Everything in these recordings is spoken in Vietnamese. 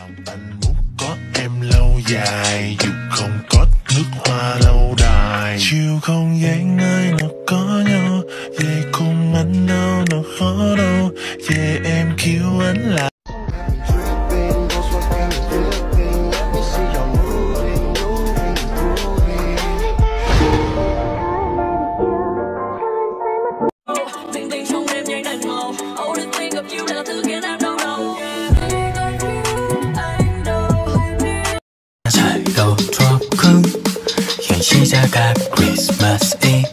Anh muốn có em lâu dài, dù không có nước hoa lâu đài. Chiều không gian nơi nào có nhau, về cùng anh đâu nào khó đâu. Về em kêu anh là 도 조금 시작한 Christmas Eve.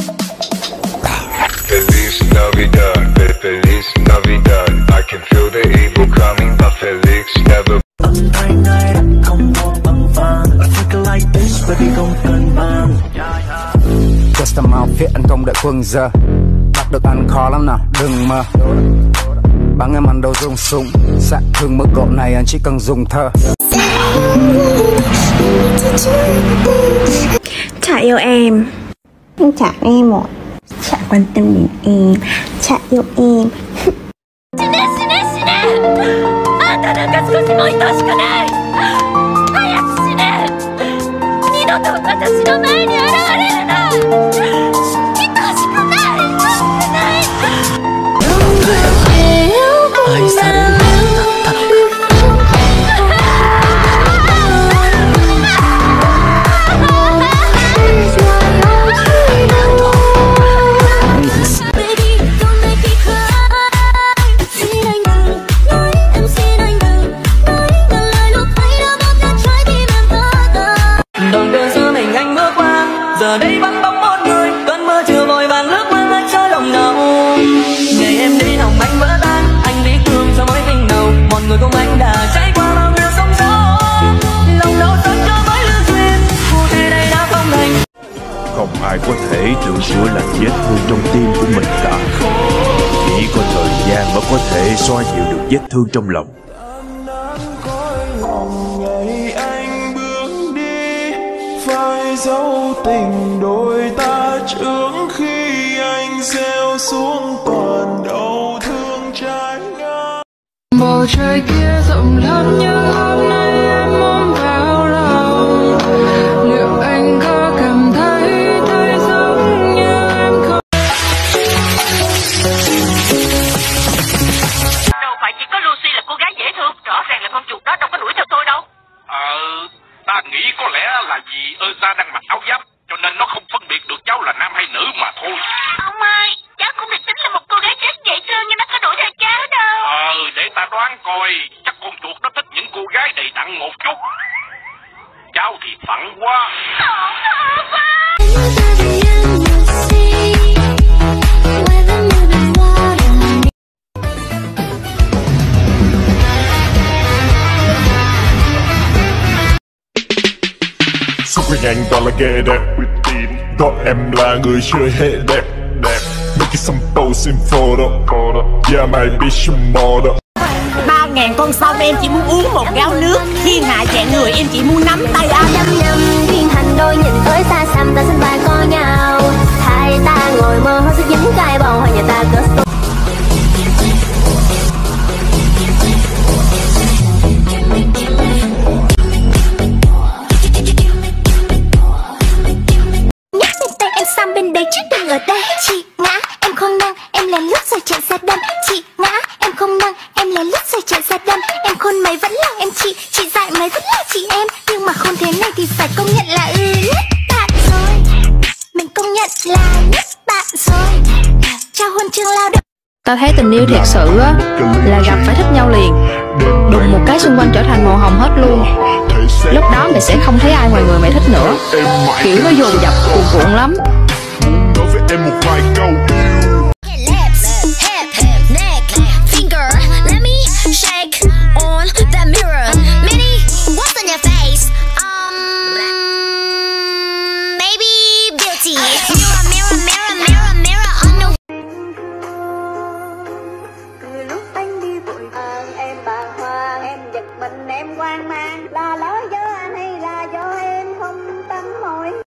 Feliz Navidad, Feliz Navidad. I can feel the evil coming, but Felix never. Âm thanh ai đã không một bằng vàng. I feel like this, baby không cần bàn. Custom outfit anh không đợi quân giờ. Bắt được anh khó lắm nào, đừng mơ. Bạn em ăn đâu rung sung. Sạ thương mức độ này anh chỉ cần dùng thơ. Chả yêu em. Anh chả em ạ. Chả quan tâm đến em. Chả yêu em. あんたなんか少しも愛しくない。早く死ね。二度と私の前に現れるな。愛しくない。愛しくない。 愛されるものだったのか。 Giờ đây vắng bóng một người, cơn mưa chiều vội vàng lướt qua nơi cho lòng nào. Ngày em đi hồng anh vỡ tan, anh đi cường cho mối tình đầu. Một người cùng anh đã trải qua bao nhiêu sóng gió, lòng đau xót cho mối lương duyên. Cụ thể đây đã không thành. Không ai có thể tự chữa lành vết thương trong tim của mình cả. Chỉ có thời gian mới có thể xoa dịu được vết thương trong lòng. phải dấu tình đôi ta trước khi anh gieo xuống toàn đau thương trái ngang. Bầu trời kia rộng lớn như hôm nay em ôm vào lòng, liệu anh có cảm thấy giống như em không? Đâu phải chỉ có Lucy là cô gái dễ thương, rõ ràng là con chuột đó đâu có đuổi theo tôi đâu. Ta nghĩ có lẽ là vì Eza đang mặc áo giáp, cho nên nó không phân biệt được cháu là nam hay nữ mà thôi. Ông ơi, cháu cũng được tính là một cô gái rất dễ thương nhưng nó có đuổi theo cháu đâu. Để ta đoán coi, chắc con chuột nó thích những cô gái đầy đặn một chút. Cháu thì phận quá. Xung quanh anh toàn là ghê đẹp, gọi em là người chơi hệ đẹp. Make it some posing photo, yeah my bitch model. 3.000 con sông em chỉ muốn uống một gáo nước, thiên hạ dạng người em chỉ muốn nắm tay anh. 5 năm duyên thành đôi nhìn với xa xăm ta xinh vai có nhau, hai ta ngồi mơ hoa sức dính cay bầu hoa nhà ta cất. Sang bên đây chứ đừng ở đây. Chị ngã em không nâng, em lén lút rồi chạy ra đâm. Chị ngã em không nâng, em lén lút rồi chạy ra đâm. Em khôn mày vẫn là em chị dại mày vẫn là chị em. Nhưng mà không thế này thì phải công nhận là nhất bạn rồi. Mình công nhận là nhất bạn rồi. Trao huân chương lao động. Ta thấy tình yêu thiệt sự á là gặp phải thích nhau liền, đùng một cái xung quanh trở thành màu hồng hết luôn. Lúc đó mày sẽ không thấy ai ngoài người mày thích nữa, kiểu nó dồn dập cuồn cuộn lắm. Nói với em một vài câu yêu